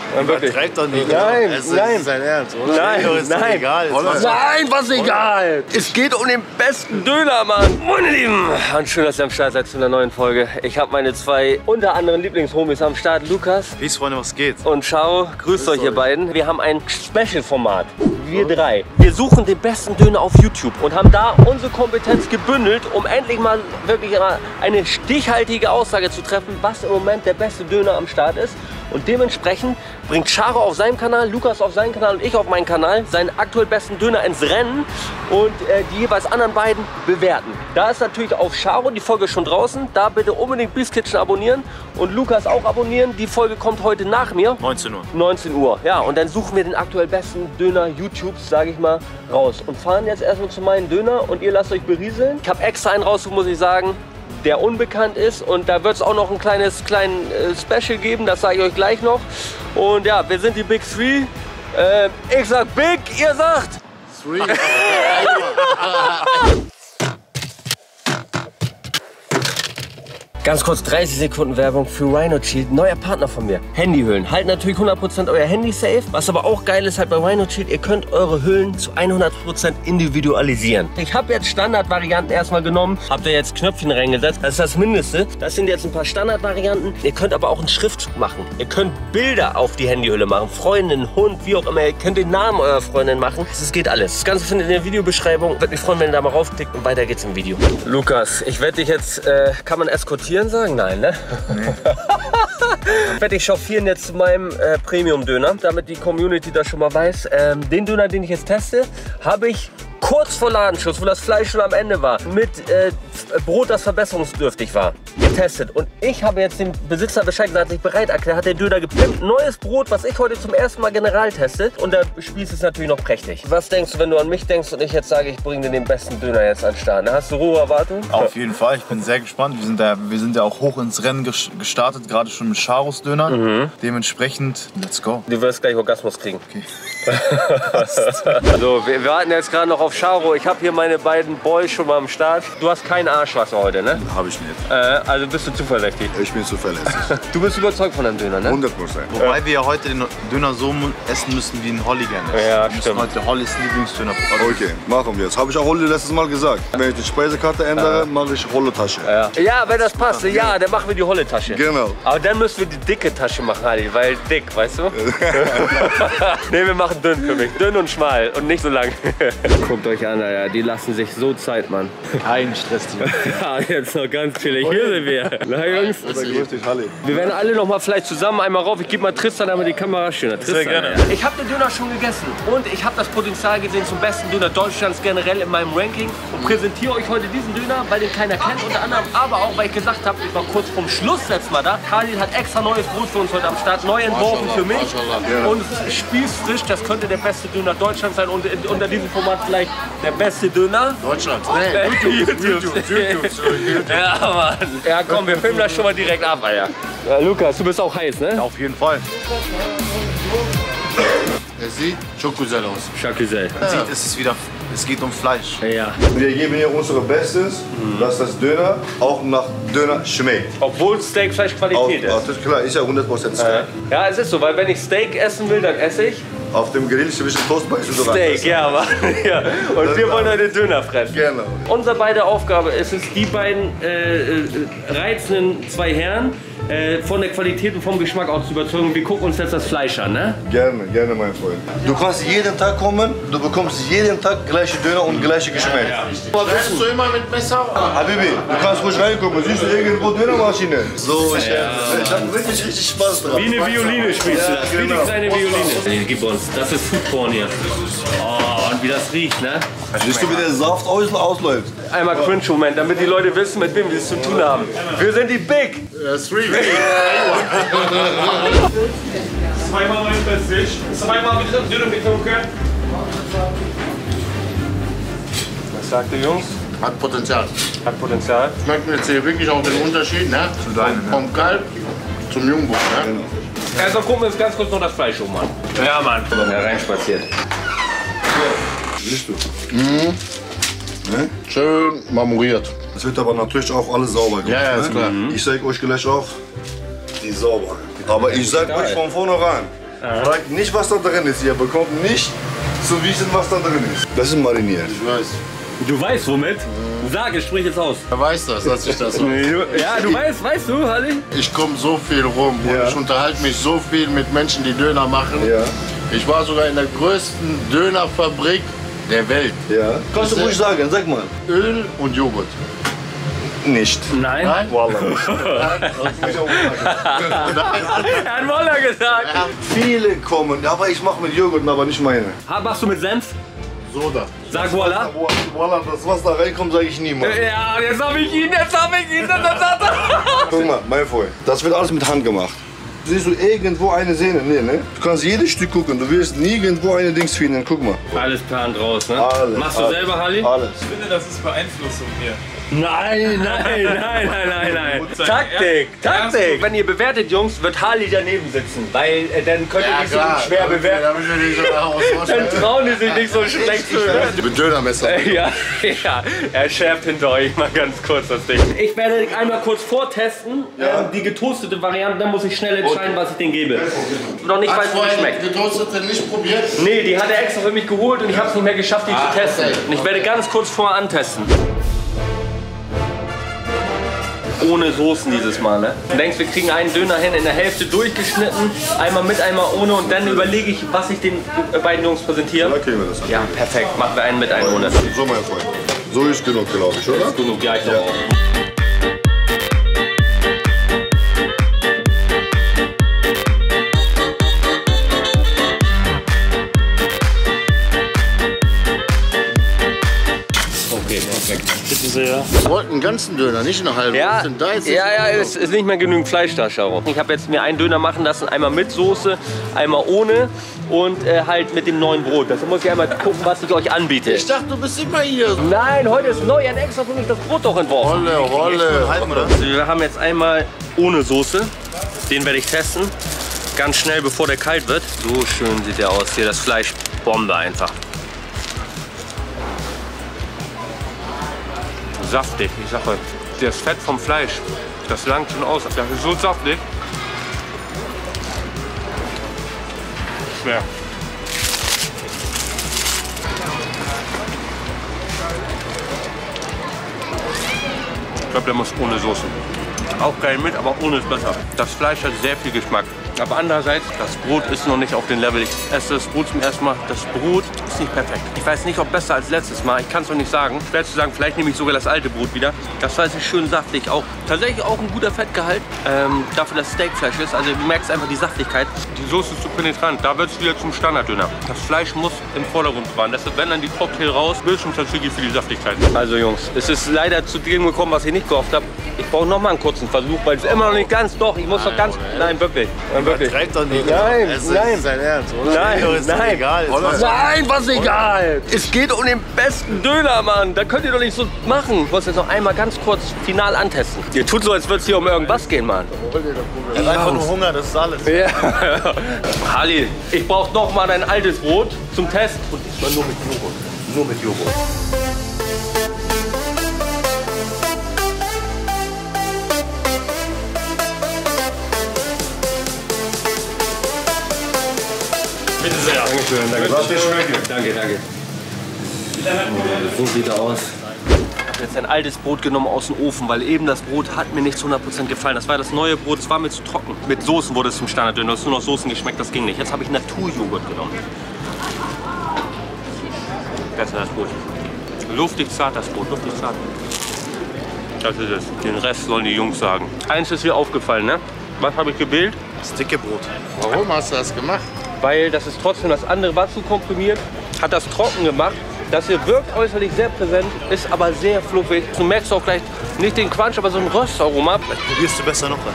Wirklich. Treibt doch nicht. Nein, Es nein. ist sein Ernst, oder? Nein, Ist doch nein. egal. Nein, was egal. Es geht um den besten Döner, Mann. Meine Lieben, und schön, dass ihr am Start seid zu einer neuen Folge. Ich habe meine zwei unter anderem Lieblingshomies am Start, Lukas Peace, Freunde, was geht? und Schau. Grüßt euch, ihr beiden. Wir haben ein Special-Format. Wir drei. Wir suchen den besten Döner auf YouTube und haben da unsere Kompetenz gebündelt, um endlich mal wirklich eine stichhaltige Aussage zu treffen, was im Moment der beste Döner am Start ist. Und dementsprechend bringt Charo auf seinem Kanal, Lukas auf seinen Kanal und ich auf meinen Kanal seinen aktuell besten Döner ins Rennen und die jeweils anderen beiden bewerten. Da ist natürlich auf Charo die Folge schon draußen. Da bitte unbedingt Beast Kitchen abonnieren und Lukas auch abonnieren. Die Folge kommt heute nach mir. 19 Uhr. 19 Uhr. Ja, und dann suchen wir den aktuell besten Döner YouTubes, sage ich mal, raus. Und fahren jetzt erstmal zu meinem Döner und ihr lasst euch berieseln. Ich habe extra einen rausgesucht, muss ich sagen, der unbekannt ist. Und da wird es auch noch ein kleines Special geben, das sage ich euch gleich noch. Und ja, wir sind die Big Three. Ich sag Big, ihr sagt... Three. Ganz kurz 30 Sekunden Werbung für Rhino Shield, neuer Partner von mir. Handyhüllen. Halten natürlich 100% euer Handy safe. Was aber auch geil ist halt bei Rhino Shield, ihr könnt eure Hüllen zu 100% individualisieren. Ich habe jetzt Standardvarianten erstmal genommen, habt ihr jetzt Knöpfchen reingesetzt. Das ist das Mindeste. Das sind jetzt ein paar Standardvarianten. Ihr könnt aber auch einen Schriftzug machen. Ihr könnt Bilder auf die Handyhülle machen. Freundin, Hund, wie auch immer. Ihr könnt den Namen eurer Freundin machen. Das geht alles. Das Ganze findet ihr in der Videobeschreibung. Würde mich freuen, wenn ihr da mal raufklickt und weiter geht's im Video. Lukas, ich werde dich jetzt, kann man eskortieren sagen? Nein, ne? Nee. Werde ich chauffieren jetzt zu meinem Premium-Döner, damit die Community das schon mal weiß. Den Döner, den ich jetzt teste, habe ich kurz vor Ladenschluss, wo das Fleisch schon am Ende war, mit Brot, das verbesserungsdürftig war, getestet. Und ich habe jetzt dem Besitzer Bescheid gesagt, sich bereit erklärt, hat der Döner gepimpt. Neues Brot, was ich heute zum ersten Mal general teste. Und der Spieß ist natürlich noch prächtig. Was denkst du, wenn du an mich denkst und ich jetzt sage, ich bringe dir den besten Döner jetzt an den Start? Hast du hohe Erwartungen? Auf jeden Fall, ich bin sehr gespannt. Wir sind ja auch hoch ins Rennen gestartet, gerade schon mit Charos Döner. Dementsprechend, let's go. Du wirst gleich Orgasmus kriegen. Okay. So, wir warten jetzt gerade noch auf Charo. Ich habe hier meine beiden Boys schon mal am Start. Du hast kein Arschwasser heute, ne? Habe ich nicht. Also bist du zuverlässig. Ich bin zuverlässig. Du bist überzeugt von deinem Döner, ne? 100%. Wobei wir ja heute den Döner so essen müssen, wie ein Holly gerne ist. Ja, wir müssen stimmt. heute Hollys Lieblingsdöner probieren. Okay, machen wir es. Habe ich auch Holly letztes Mal gesagt. Wenn ich die Speisekarte ändere, mache ich Holle-Tasche. Ja, wenn das passt, ja, dann machen wir die Holle-Tasche. Genau. Aber dann müssen wir die dicke Tasche machen, Ali, weil dick, weißt du? Ne, wir machen dünn für mich. Dünn und schmal und nicht so lang. Guckt euch an, Alter. Die lassen sich so Zeit, Mann. Kein Stress, Ja, jetzt noch ganz chillig. Hier sind wir. Na, Jungs. Grüß dich, Halli. Wir werden alle noch mal vielleicht zusammen einmal rauf. Ich gebe mal Tristan einmal die Kamera schöner. Tristan, gerne. Ja. Ich habe den Döner schon gegessen und ich habe das Potenzial gesehen zum besten Döner Deutschlands generell in meinem Ranking und präsentiere euch heute diesen Döner, weil den keiner kennt unter anderem, aber auch weil ich gesagt habe, ich war kurz vorm Schluss letztes Mal da. Khalid hat extra neues Brot für uns heute am Start, neu entworfen für mich und es ist spießfrisch. Das könnte der beste Döner Deutschlands sein und unter diesem Format vielleicht der beste Döner Deutschland. YouTube. Ja, Mann. Ja, komm, wir filmen das schon mal direkt ab, Alter. Ja, Lukas, du bist auch heiß, ne? Auf jeden Fall. Es sieht schon gut aus. Chakisel. Man sieht, es geht um Fleisch. Ja. Wir geben hier unser Bestes, dass das Döner auch nach Döner schmeckt. Obwohl Steakfleisch Qualität ist. Das ist klar, ist ja 100% Steak. Ja, es ist so, weil wenn ich Steak essen will, dann esse ich Auf dem Grill zwischen Toastbeißen und Steak, ja, aber, ja. Und wir wollen heute Döner fressen. Genau. Unsere beide Aufgabe ist es, die beiden reizenden zwei Herren von der Qualität und vom Geschmack auch zu überzeugen. Wir gucken uns jetzt das Fleisch an, ne? Gerne, gerne, mein Freund. Du kannst jeden Tag kommen, du bekommst jeden Tag gleiche Döner und gleiche Geschmack. Schneidest du immer mit Messer? Habibi, du kannst ruhig reingucken, siehst du irgendwo Dönermaschine? So, ich hab richtig Spaß dran. Wie eine Violine spielst du das. Wie genau. eine Violine. Gib uns, das ist Foodporn hier. Oh, und wie das riecht, ne? Siehst du, wie der Saft ausläuft? Einmal Cringe-Moment, damit die Leute wissen, mit wem wir es zu tun haben. Wir sind die Big. Zweimal mein Bestes. Zweimal mit dem Dürren getrunken. Was sagt ihr, Jungs? Hat Potenzial. Hat Potenzial. Schmeckt mir jetzt hier wirklich auch den Unterschied, ne? Vom Kalb zum Jungbuch, ne? Erstmal gucken wir uns ganz kurz noch das Fleisch um, Mann. Ja, Mann. Ja, reinspaziert. Siehst du? Ne? Schön marmoriert. Es wird aber natürlich auch alles sauber gemacht. Ja, ist klar. Ich zeige euch gleich auch, die sauber. Aber ich sag euch von vornherein, Fragt nicht, was da drin ist. Ihr bekommt nicht zu wissen, was da drin ist. Das ist mariniert. Ich weiß. Du weißt womit? Sag es, sprich es aus. Wer weiß das, dass ich das weiß? Ja, du weißt du, Halli? Ich komme so viel rum und ich unterhalte mich so viel mit Menschen, die Döner machen. Ja. Ich war sogar in der größten Dönerfabrik der Welt. Ja. Kannst du ruhig sagen, sag mal. Öl und Joghurt. Nicht. Nein. Nein? Wallah nicht. Er hat Moller gesagt. Viele kommen, aber ich mache mit Joghurt, aber nicht meine. Machst du mit Senf? Soda. Sag Voila. Wallah, das was da reinkommt, sage ich niemals. Ja, jetzt hab ich ihn. Guck mal, mein Freund, das wird alles mit Hand gemacht. Siehst du irgendwo eine Sehne? Nee, ne? Du kannst jedes Stück gucken, du wirst nirgendwo eine Dings finden. Guck mal. Alles Plan draus, ne? Alles, Machst du alles, selber, Halli? Alles. Ich finde, das ist Beeinflussung hier. Nein. Taktik. Wenn ihr bewertet, Jungs, wird Harley daneben sitzen, weil dann könnt ihr nicht so schwer bewerten. Dann trauen die sich nicht so schlecht zu bewerten. Mit Dönermesser. Ja, er schärft hinter euch mal ganz kurz das Ding. Ich werde einmal kurz vortesten, die getoastete Variante, dann muss ich schnell entscheiden, was ich denen gebe. Noch nicht, weil es nicht schmeckt. Getoastete nicht probiert? Nee, die hat er extra für mich geholt und ich habe es nicht mehr geschafft, die zu testen. Okay. Und ich werde ganz kurz vorher antesten. Ohne Soßen dieses Mal, ne? Du denkst, wir kriegen einen Döner hin, in der Hälfte durchgeschnitten, einmal mit, einmal ohne und dann überlege ich, was ich den beiden Jungs präsentiere. Da kriegen wir das an. Ja, perfekt. Machen wir einen mit, einen ohne. So, mein Freund. So ist genug, glaube ich, oder? Genug, ja, ich glaube auch. Okay, perfekt. Bitte sehr. Ich wollte einen ganzen Döner, nicht einen halben. Ja, Was denn da jetzt? es ist nicht mehr genügend Fleisch da, Charo. Ich habe jetzt mir einen Döner machen lassen, einmal mit Soße, einmal ohne und halt mit dem neuen Brot. Das muss ich einmal gucken, was ich euch anbiete. Ich dachte, du bist immer hier. Nein, heute ist neu, er hat extra für mich das Brot doch entworfen. Holle. Also wir haben jetzt einmal ohne Soße, den werde ich testen, ganz schnell, bevor der kalt wird. So schön sieht der aus hier, das Fleisch, Bombe einfach. Saftig, ich sage, das Fett vom Fleisch, das langt schon aus. Das ist so saftig. Schwer. Ich glaube, der muss ohne Soße. Auch geil mit, aber ohne ist besser. Das Fleisch hat sehr viel Geschmack. Aber andererseits, das Brot ist noch nicht auf dem Level. Ich esse das Brot zum ersten Mal. Das Brot ist nicht perfekt. Ich weiß nicht, ob besser als letztes Mal. Ich kann es noch nicht sagen. Schwer zu sagen, vielleicht nehme ich sogar das alte Brot wieder. Das Fleisch ist schön saftig. Auch tatsächlich auch ein guter Fettgehalt. Dafür, dass Steakfleisch ist. Also du merkst einfach die Saftigkeit. Die Soße ist zu penetrant. Da wird es wieder zum Standarddöner. Das Fleisch muss im Vordergrund fahren. Deshalb, wenn dann die Cocktail raus, Bildschirm tatsächlich für die Saftigkeit. Also Jungs, es ist leider zu dem gekommen, was ich nicht gehofft habe. Ich brauche noch mal einen kurzen Versuch, weil es immer noch nicht ganz. Doch, ich muss doch ganz. Nein, wirklich. Wirklich. Treibt doch nicht. Nein, nein. Ist dein Ernst, oder? Nein, ist nein. Egal. Nein, was egal. Es geht um den besten Döner, Mann. Da könnt ihr doch nicht so machen. Ich muss jetzt noch einmal ganz kurz final antesten. Ihr tut so, als würde es hier um irgendwas gehen, Mann. Er hat einfach nur Hunger, das ist alles. Ja. Halli, ich brauche noch mal dein altes Brot zum Test. Und diesmal nur mit Joghurt. Nur mit Joghurt. Bitte sehr. Dankeschön, danke. Lass dir schmecken. Danke. So sieht er aus. Ich habe jetzt ein altes Brot genommen aus dem Ofen, weil eben das Brot hat mir nicht zu 100% gefallen. Das war das neue Brot, das war mir zu trocken. Mit Soßen wurde es zum Standarddöner. Es ist nur noch Soßen geschmeckt, das ging nicht. Jetzt habe ich Naturjoghurt genommen. Besser das Brot. Luftig zart das Brot, luftig zart. Das ist es. Den Rest sollen die Jungs sagen. Eins ist mir aufgefallen, ne? Was habe ich gewählt? Das dicke Brot. Warum hast du das gemacht? Weil das ist trotzdem, das andere war zu komprimiert, hat das trocken gemacht. Das hier wirkt äußerlich sehr präsent, ist aber sehr fluffig. Du merkst auch gleich nicht den Crunch, aber so ein Röstaroma. Vielleicht probierst du besser noch rein.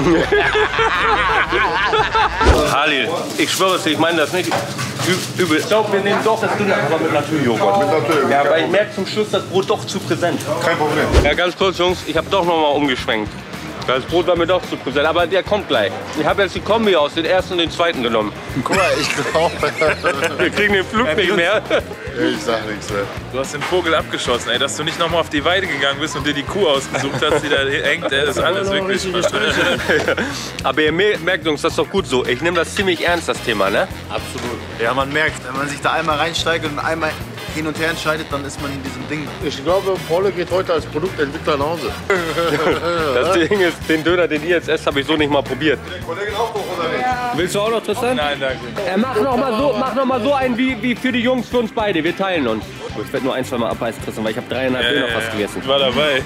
Halil, ich schwöre es dir, ich meine das nicht übel. Ich glaube, wir nehmen doch das Dünne, aber mit Naturjoghurt. Mit Naturjoghurt. Ja, weil ich merke zum Schluss das Brot doch zu präsent. Kein Problem. Ja, ganz kurz, Jungs, ich habe doch noch mal umgeschwenkt. Das Brot war mir doch zu präsent, aber der kommt gleich. Ich habe jetzt die Kombi aus, den ersten und den zweiten genommen. Guck mal, ich glaube. Wir kriegen den Flug nicht mehr. Ich sag nichts mehr. Du hast den Vogel abgeschossen, ey. Dass du nicht nochmal auf die Weide gegangen bist und dir die Kuh ausgesucht hast, die da hängt, ey, das ist alles wirklich. Aber ihr merkt, Jungs, das ist doch gut so. Ich nehme das ziemlich ernst, das Thema, ne? Absolut. Ja, man merkt, wenn man sich da einmal reinsteigt und einmal hin und her entscheidet, dann ist man in diesem Ding. Ich glaube, Paul geht heute als Produktentwickler nach Hause. Das Ding ist, den Döner, den ihr jetzt esst, habe ich so nicht mal probiert. Kollegen auch noch, oder nicht? Willst du auch noch, Tristan? Nein, danke. Mach noch mal so einen wie für die Jungs, für uns beide. Wir teilen uns. Ich werde nur ein, zwei Mal abbeißen, Tristan, weil ich habe 3,5 Döner fast gegessen. Ich war dabei.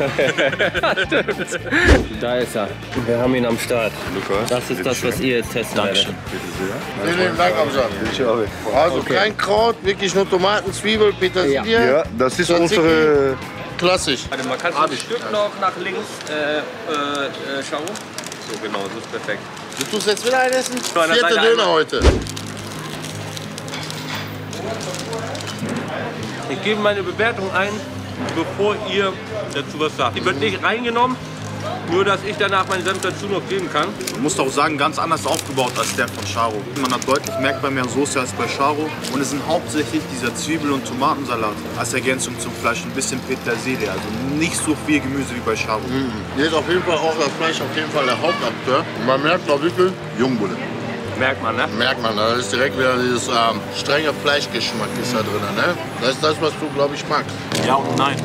Da ist er. Wir haben ihn am Start. Lukas, Das ist das, was ihr jetzt testen werdet. Vielen Dank, Amsan. Also kein Kraut, wirklich nur Tomaten, Zwiebel, Petersilie. Ja, das ist unsere klassisch. Warte mal, kannst du ein Stück noch nach links schauen? So genau, das ist perfekt. Du tust jetzt wieder ein Essen? So, an der 4. Seite Döner einmal. heute. Ich gebe meine Bewertung ein, bevor ihr dazu was sagt. Die wird nicht reingenommen, nur dass ich danach meinen Senf dazu noch geben kann. Man muss auch sagen, ganz anders aufgebaut als der von Charo. Man hat deutlich merkbar mehr Soße als bei Charo. Und es sind hauptsächlich dieser Zwiebel- und Tomatensalat als Ergänzung zum Fleisch. Ein bisschen Petersilie, also nicht so viel Gemüse wie bei Charo. Hier ist auf jeden Fall auch das Fleisch auf jeden Fall der Hauptakteur. Und man merkt auch wirklich Jungbulle. Merkt man, ne? Merkt man, da ist direkt wieder dieses strenge Fleischgeschmack ist da drin. Ne? Das ist das, was du, glaube ich, magst. Ja und nein.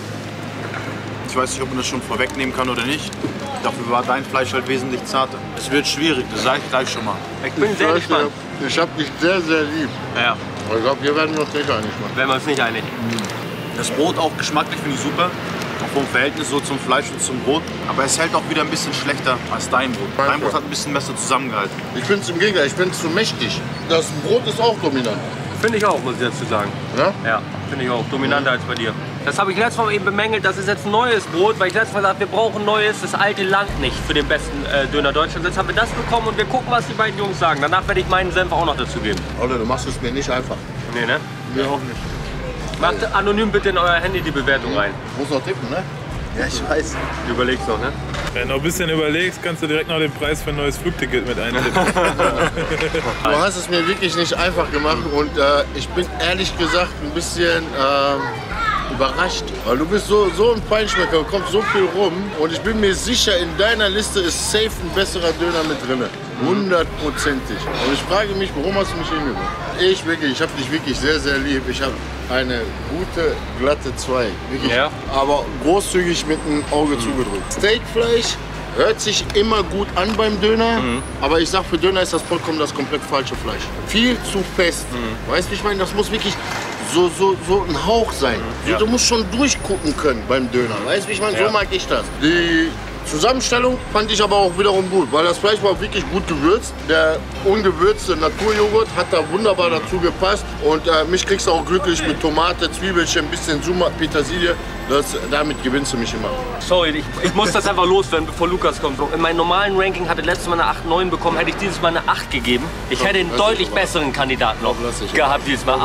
Ich weiß nicht, ob man das schon vorwegnehmen kann oder nicht. Dafür war dein Fleisch halt wesentlich zarter. Es wird schwierig, das sage ich gleich schon mal. Ich bin sehr gespannt. Ich habe dich sehr, sehr lieb. Ja, Aber ich glaube, wir werden uns nicht einig machen. wenn wir uns nicht einig. Das Brot auch geschmacklich finde ich super. Auch vom Verhältnis so zum Fleisch und zum Brot. Aber es hält auch wieder ein bisschen schlechter als dein Brot. Dein Brot hat ein bisschen besser zusammengehalten. Ich finde es im Gegenteil, ich bin zu mächtig. Das Brot ist auch dominant. Finde ich auch, muss ich dazu sagen. Ja? Ja, finde ich auch. Dominanter als bei dir. Das habe ich letztes Mal eben bemängelt, das ist jetzt ein neues Brot, weil ich letztes Mal gesagt habe, wir brauchen neues, das alte langt nicht für den besten Döner Deutschlands. Jetzt haben wir das bekommen und wir gucken, was die beiden Jungs sagen. Danach werde ich meinen Senf auch noch dazu geben. Alter, du machst es mir nicht einfach. Nee, ne? Mir auch nicht. Macht anonym bitte in euer Handy die Bewertung rein. Muss noch tippen, ne? Ja, ich weiß. Du überlegst noch, ne? Wenn du noch ein bisschen überlegst, kannst du direkt noch den Preis für ein neues Flugticket mit eintippen. Du hast es mir wirklich nicht einfach gemacht und ich bin ehrlich gesagt ein bisschen überrascht. Weil du bist so ein Feinschmecker, du kommst so viel rum und ich bin mir sicher, in deiner Liste ist safe ein besserer Döner mit drin. 100%ig. Und ich frage mich, warum hast du mich hingebracht? Ich habe dich wirklich sehr, sehr lieb. Ich habe eine gute, glatte 2. Wirklich. Ja. Aber großzügig mit dem Auge zugedrückt. Steakfleisch hört sich immer gut an beim Döner, aber ich sag, für Döner ist das vollkommen das komplett falsche Fleisch. Viel zu fest. Weißt du, ich meine, das muss wirklich so ein Hauch sein. Ja. Du musst schon durchgucken können beim Döner. Weißt du, ich meine, Ja. so mag ich das. Die Zusammenstellung fand ich aber auch wiederum gut, weil das Fleisch war wirklich gut gewürzt. Der ungewürzte Naturjoghurt hat da wunderbar dazu gepasst. Und mich kriegst du auch glücklich mit Tomate, Zwiebelchen, ein bisschen Summa, Petersilie. Damit gewinnst du mich immer. Sorry, ich muss das einfach loswerden, bevor Lukas kommt. In meinem normalen Ranking hatte letztes Mal eine 8,9 bekommen, hätte ich dieses Mal eine 8 gegeben. Ich hätte einen deutlich besseren Kandidaten noch gehabt dieses Mal.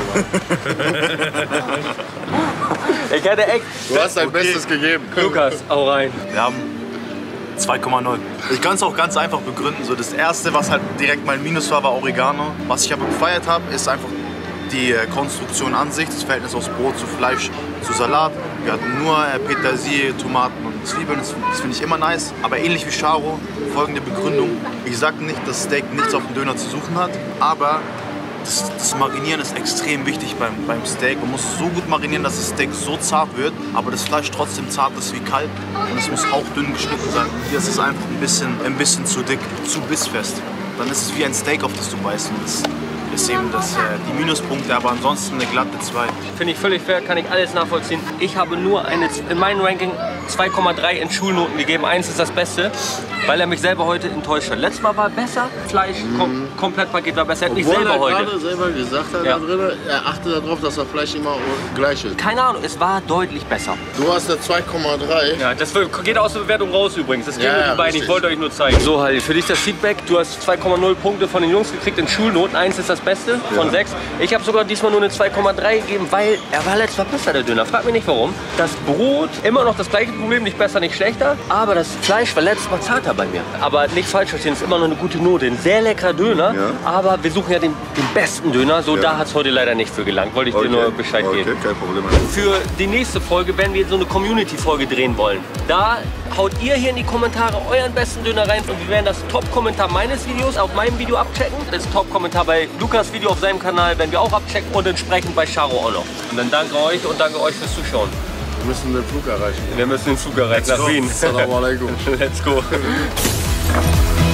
Ich hätte echt... Du hast dein Bestes gegeben. Lukas, hau rein. Wir haben 2,9. Ich kann es auch ganz einfach begründen. So, das erste, was halt direkt mein Minus war Oregano. Was ich aber gefeiert habe, ist einfach die Konstruktion an sich, das Verhältnis aus Brot zu Fleisch zu Salat. Wir hatten nur Petersilie, Tomaten und Zwiebeln, das finde ich immer nice. Aber ähnlich wie Charo, folgende Begründung. Ich sage nicht, dass Steak nichts auf dem Döner zu suchen hat, aber das Marinieren ist extrem wichtig beim Steak. Man muss so gut marinieren, dass das Steak so zart wird, aber das Fleisch trotzdem zart ist wie Kalb. Und es muss hauchdünn geschnitten sein. Hier ist es einfach ein bisschen zu dick, zu bissfest. Dann ist es wie ein Steak, auf das du beißt. Und das ist eben die Minuspunkte, aber ansonsten eine glatte 2. Finde ich völlig fair, kann ich alles nachvollziehen. Ich habe nur in meinem Ranking 2,3 in Schulnoten gegeben. 1 ist das Beste, weil er mich selber heute enttäuscht hat. Letztes Mal war besser, Fleisch, Komplettpaket war besser. Er hat mich Obwohl selber er heute. gerade selber gesagt hat, Ja. da drin, er achtet darauf, dass das Fleisch immer gleich ist. Keine Ahnung, es war deutlich besser. Du hast eine 2,3. Ja, das geht aus der Bewertung raus übrigens. Das geht Ja, mit ja, den beiden. Ich richtig. wollte euch nur zeigen. So, Halil, für dich das Feedback. Du hast 2,0 Punkte von den Jungs gekriegt in Schulnoten. 1 ist das Beste von 6. Ich habe sogar diesmal nur eine 2,3 gegeben, weil er war letztes Mal besser, der Döner. Frag mich nicht warum. Das Brot, immer noch das gleiche Problem, nicht besser, nicht schlechter. Aber das Fleisch war letztes Mal zarter bei mir. Aber nicht falsch verstehen, ist immer noch eine gute Note. Ein sehr leckerer Döner. Ja. Aber wir suchen ja den besten Döner. So, da hat es heute leider nicht für gelangt. Wollte ich dir nur Bescheid geben. Kein Problem. Für die nächste Folge werden wir so eine Community-Folge drehen wollen. Da haut ihr hier in die Kommentare euren besten Döner rein. Und wir werden das Top-Kommentar meines Videos auf meinem Video abchecken. Das Top-Kommentar bei Lukas Video auf seinem Kanal werden wir auch abchecken. Und entsprechend bei Charo auch noch. Und dann danke euch und danke euch fürs Zuschauen. Wir müssen den Flug erreichen. Wir müssen den Flug erreichen nach Wien. Assalamu alaikum. Let's go.